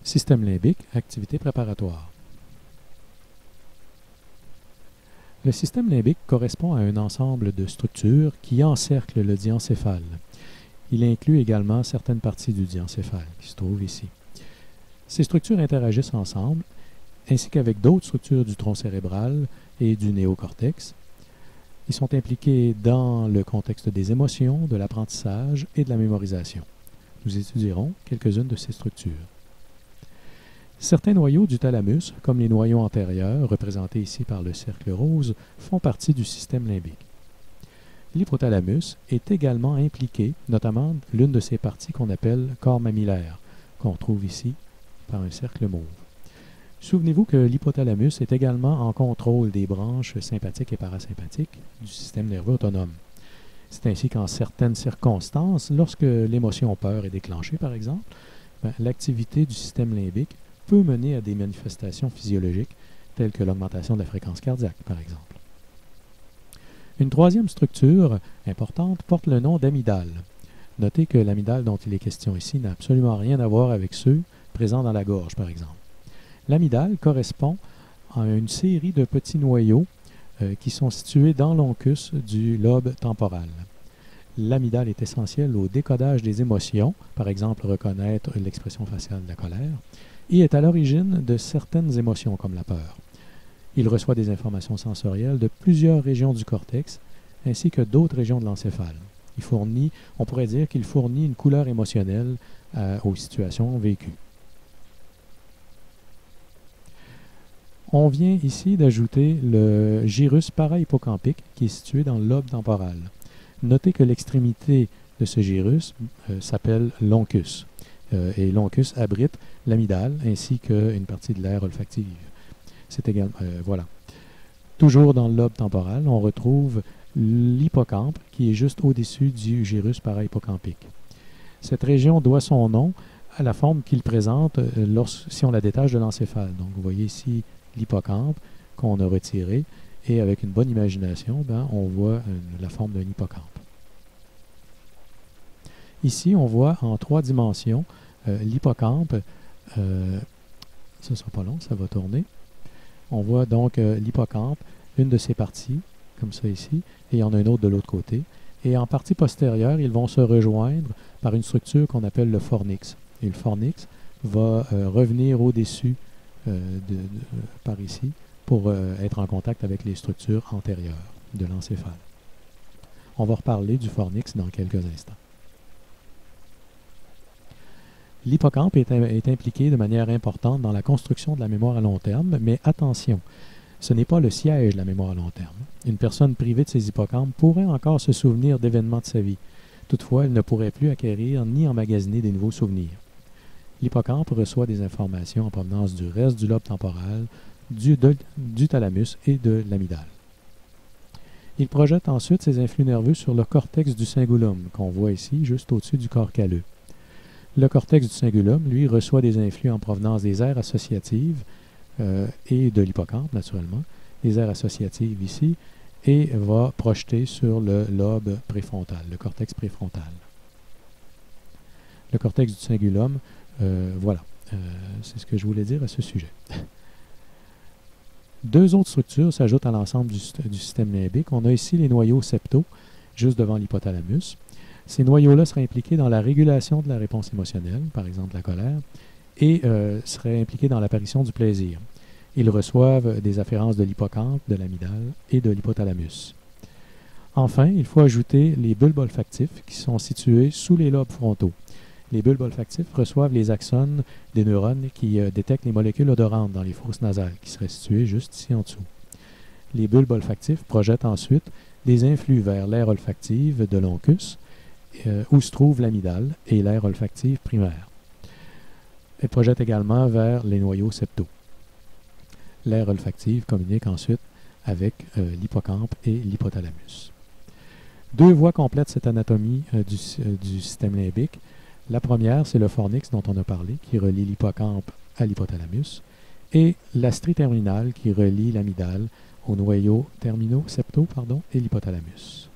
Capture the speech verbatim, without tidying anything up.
Système limbique, activité préparatoire. Le système limbique correspond à un ensemble de structures qui encerclent le diencéphale. Il inclut également certaines parties du diencéphale qui se trouvent ici. Ces structures interagissent ensemble, ainsi qu'avec d'autres structures du tronc cérébral et du néocortex. Ils sont impliqués dans le contexte des émotions, de l'apprentissage et de la mémorisation. Nous étudierons quelques-unes de ces structures. Certains noyaux du thalamus, comme les noyaux antérieurs, représentés ici par le cercle rose, font partie du système limbique. L'hypothalamus est également impliqué, notamment l'une de ses parties qu'on appelle corps mammillaire, qu'on trouve ici par un cercle mauve. Souvenez-vous que l'hypothalamus est également en contrôle des branches sympathiques et parasympathiques du système nerveux autonome. C'est ainsi qu'en certaines circonstances, lorsque l'émotion peur est déclenchée, par exemple, ben, l'activité du système limbique peut mener à des manifestations physiologiques telles que l'augmentation de la fréquence cardiaque, par exemple. Une troisième structure importante porte le nom d'amygdale. Notez que l'amygdale dont il est question ici n'a absolument rien à voir avec ceux présents dans la gorge, par exemple. L'amygdale correspond à une série de petits noyaux euh, qui sont situés dans l'oncus du lobe temporal. L'amygdale est essentielle au décodage des émotions, par exemple reconnaître l'expression faciale de la colère, et est à l'origine de certaines émotions comme la peur. Il reçoit des informations sensorielles de plusieurs régions du cortex, ainsi que d'autres régions de l'encéphale. Il fournit, on pourrait dire qu'il fournit une couleur émotionnelle euh, aux situations vécues. On vient ici d'ajouter le gyrus para-hippocampique qui est situé dans le lobe temporal. Notez que l'extrémité de ce gyrus euh, s'appelle l'oncus. Euh, et l'oncus abrite l'amygdale ainsi qu'une partie de l'aire olfactive. C'est également, euh, voilà. Toujours dans le lobe temporal, on retrouve l'hippocampe qui est juste au-dessus du gyrus para-hippocampique. Cette région doit son nom à la forme qu'il présente euh, lorsque, si on la détache de l'encéphale. Donc vous voyez ici l'hippocampe qu'on a retiré et avec une bonne imagination, ben, on voit une, la forme d'un hippocampe. Ici, on voit en trois dimensions euh, l'hippocampe. Euh, ça ne sera pas long, ça va tourner. On voit donc euh, l'hippocampe, une de ses parties, comme ça ici, et il y en a une autre de l'autre côté. Et en partie postérieure, ils vont se rejoindre par une structure qu'on appelle le fornix. Et le fornix va euh, revenir au-dessus euh, de, de, par ici pour euh, être en contact avec les structures antérieures de l'encéphale. On va reparler du fornix dans quelques instants. L'hippocampe est, est impliqué de manière importante dans la construction de la mémoire à long terme, mais attention, ce n'est pas le siège de la mémoire à long terme. Une personne privée de ses hippocampes pourrait encore se souvenir d'événements de sa vie. Toutefois, elle ne pourrait plus acquérir ni emmagasiner des nouveaux souvenirs. L'hippocampe reçoit des informations en provenance du reste du lobe temporal, du, de, du thalamus et de l'amygdale. Il projette ensuite ses influx nerveux sur le cortex du cingulum, qu'on voit ici, juste au-dessus du corps calleux. Le cortex du cingulum, lui, reçoit des influx en provenance des aires associatives euh, et de l'hippocampe, naturellement, les aires associatives ici, et va projeter sur le lobe préfrontal, le cortex préfrontal. Le cortex du cingulum, euh, voilà, euh, c'est ce que je voulais dire à ce sujet. Deux autres structures s'ajoutent à l'ensemble du, du système limbique. On a ici les noyaux septaux, juste devant l'hypothalamus. Ces noyaux-là seraient impliqués dans la régulation de la réponse émotionnelle, par exemple la colère, et euh, seraient impliqués dans l'apparition du plaisir. Ils reçoivent des afférences de l'hippocampe, de l'amygdale et de l'hypothalamus. Enfin, il faut ajouter les bulbes olfactifs qui sont situés sous les lobes frontaux. Les bulbes olfactifs reçoivent les axones des neurones qui euh, détectent les molécules odorantes dans les fosses nasales, qui seraient situées juste ici en dessous. Les bulbes olfactifs projettent ensuite des influx vers l'aire olfactive de l'oncus, Euh, où se trouve l'amygdale et l'aire olfactive primaire. Elle projette également vers les noyaux septaux. L'aire olfactive communique ensuite avec euh, l'hippocampe et l'hypothalamus. Deux voies complètent cette anatomie euh, du, euh, du système limbique. La première, c'est le fornix dont on a parlé, qui relie l'hippocampe à l'hypothalamus, et la strie terminale qui relie l'amygdale aux noyaux terminaux septaux pardon, et l'hypothalamus.